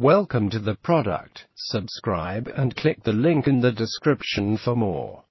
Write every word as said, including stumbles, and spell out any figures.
Welcome to the product. Subscribe and click the link in the description for more.